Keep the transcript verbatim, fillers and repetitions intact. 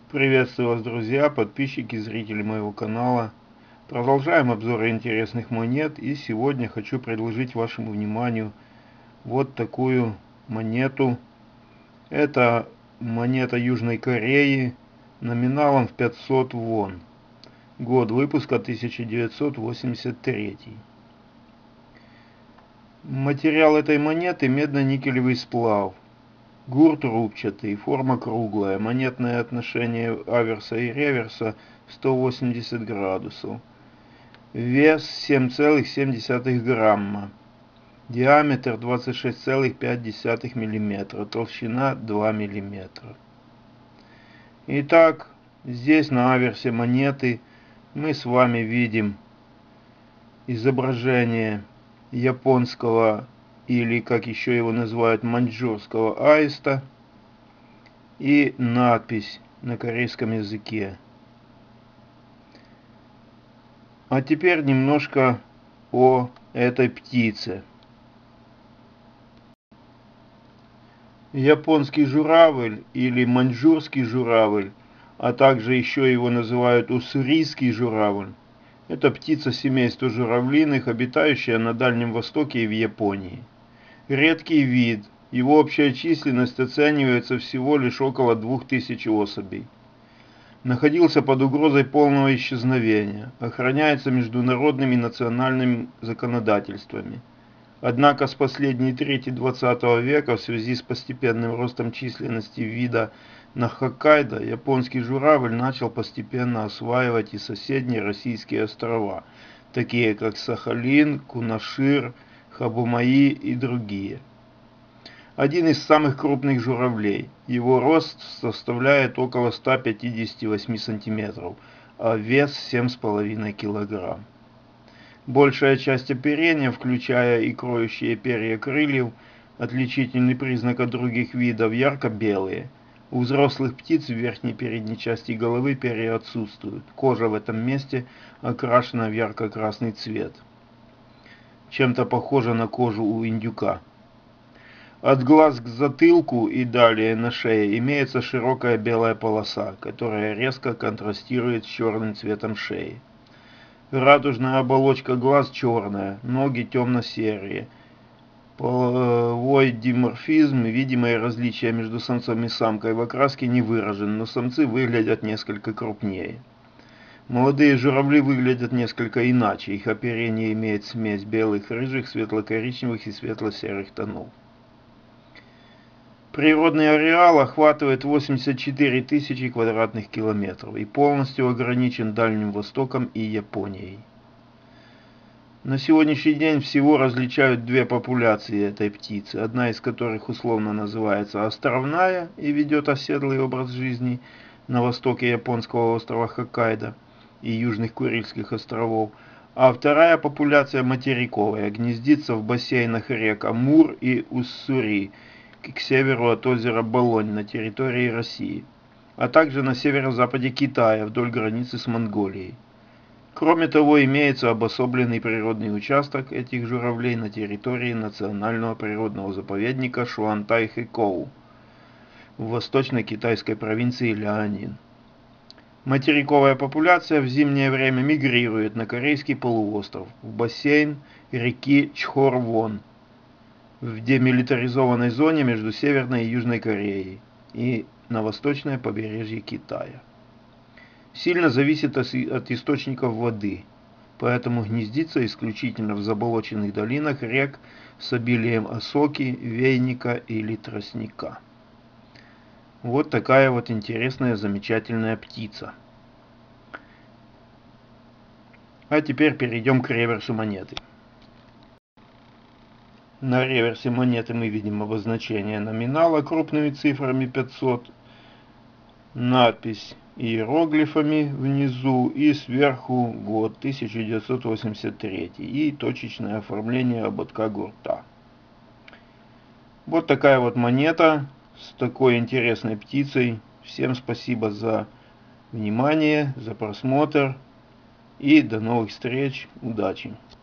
Приветствую вас, друзья, подписчики, зрители моего канала. Продолжаем обзоры интересных монет, и сегодня хочу предложить вашему вниманию вот такую монету. Это монета Южной Кореи номиналом в пятьсот вон. Год выпуска тысяча девятьсот восемьдесят третий. Материал этой монеты медно-никелевый сплав. Гурт рубчатый, форма круглая, монетное отношение аверса и реверса сто восемьдесят градусов. Вес семь целых семь десятых грамма. Диаметр двадцать шесть целых пять десятых миллиметра. Толщина два миллиметра. Итак, здесь на аверсе монеты мы с вами видим изображение японского, или как еще его называют, маньчжурского аиста, и надпись на корейском языке. А теперь немножко о этой птице. Японский журавль или маньчжурский журавль, а также еще его называют уссурийский журавль, это птица семейства журавлиных, обитающая на Дальнем Востоке и в Японии. Редкий вид, его общая численность оценивается всего лишь около двух тысяч особей. Находился под угрозой полного исчезновения, охраняется международными и национальными законодательствами. Однако с последней трети двадцатого века в связи с постепенным ростом численности вида на Хоккайдо японский журавль начал постепенно осваивать и соседние российские острова, такие как Сахалин, Кунашир, Хабумаи и другие. Один из самых крупных журавлей. Его рост составляет около ста пятидесяти восьми сантиметров, а вес семь с половиной килограмм. Большая часть оперения, включая и кроющие перья крыльев, отличительный признак от других видов, ярко-белые. У взрослых птиц в верхней передней части головы перья отсутствуют. Кожа в этом месте окрашена в ярко-красный цвет. Чем-то похоже на кожу у индюка. От глаз к затылку и далее на шее имеется широкая белая полоса, которая резко контрастирует с черным цветом шеи. Радужная оболочка глаз черная, ноги темно-серые. Половой диморфизм, видимое различие между самцом и самкой в окраске не выражен, но самцы выглядят несколько крупнее. Молодые журавли выглядят несколько иначе, их оперение имеет смесь белых, рыжих, светло-коричневых и светло-серых тонов. Природный ареал охватывает восемьдесят четыре тысячи квадратных километров и полностью ограничен Дальним Востоком и Японией. На сегодняшний день всего различают две популяции этой птицы, одна из которых условно называется островная и ведет оседлый образ жизни на востоке японского острова Хоккайдо и южных Курильских островов, а вторая популяция материковая, гнездится в бассейнах рек Амур и Уссури, к северу от озера Болонь на территории России, а также на северо-западе Китая вдоль границы с Монголией. Кроме того, имеется обособленный природный участок этих журавлей на территории национального природного заповедника Шуантай-Хэкоу в восточно-китайской провинции Ляньин. Материковая популяция в зимнее время мигрирует на Корейский полуостров, в бассейн реки Чхор-Вон, в демилитаризованной зоне между Северной и Южной Кореей и на восточное побережье Китая. Сильно зависит от источников воды, поэтому гнездится исключительно в заболоченных долинах рек с обилием осоки, вейника или тростника. Вот такая вот интересная, замечательная птица. А теперь перейдем к реверсу монеты. На реверсе монеты мы видим обозначение номинала крупными цифрами пятьсот, надпись иероглифами внизу и сверху год тысяча девятьсот восемьдесят третий и точечное оформление ободка гурта. Вот такая вот монета с такой интересной птицей. Всем спасибо за внимание, за просмотр и до новых встреч. Удачи!